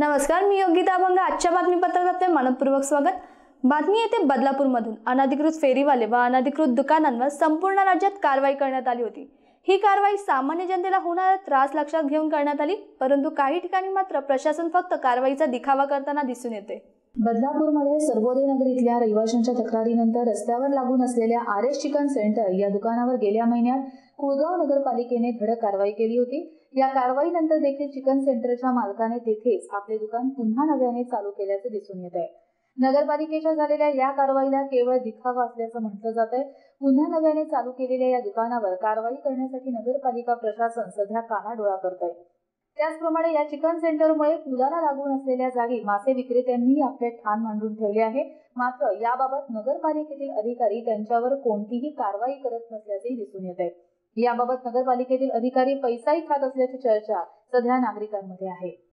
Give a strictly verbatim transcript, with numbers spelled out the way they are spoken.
नमस्कार, मी योगिता अभंग. आजच्या बातमीपत्रात आपले मनपूर्वक स्वागत. बातमी येथे बदलापूरमधून अनधिकृत फेरीवाले व अनधिकृत दुकानांवर संपूर्ण राज्यात कारवाई करण्यात आली होती. ही कारवाई सामान्य जनतेला होणारा त्रास लक्षात घेऊन करण्यात आली, परंतु काही ठिकाणी मात्र प्रशासन फक्त कारवाईचा दिखावा करताना दिसून येते. बदलापूरमध्ये सर्वोदय नगर इथल्या रहिवाशांच्या तक्रारीनंतर रस्त्यावर लागून असलेल्या आर एस चिकन सेंटर या दुकानावर गेल्या महिन्यात कुळगाव नगरपालिकेने धडक कारवाई केली होती. या कारवाईनंतर देखील चिकन सेंटरच्या मालकाने तेथेच आपले दुकान पुन्हा नव्याने चालू केल्याचे दिसून येत आहे. नगरपालिकेच्या झालेल्या या कारवाईला केवळ दिखावा असल्याचं म्हटलं जात आहे. पुन्हा नव्याने चालू केलेल्या या दुकानावर कारवाई करण्यासाठी नगरपालिका प्रशासन सध्या कानाडोळा करत आहे. त्याचप्रमाणे या चिकन सेंटरमुळे पुलाला लागून असलेल्या जागी मासे विक्रेत्यांनी आपले ठाण मांडून ठेवले आहे. मात्र याबाबत नगरपालिकेतील अधिकारी त्यांच्यावर कोणतीही कारवाई करत नसल्याचे दिसून येत आहे. याबाबत नगरपालिकेतील अधिकारी पैसाही खात असल्याची चर्चा सध्या नागरिकांमध्ये आहे.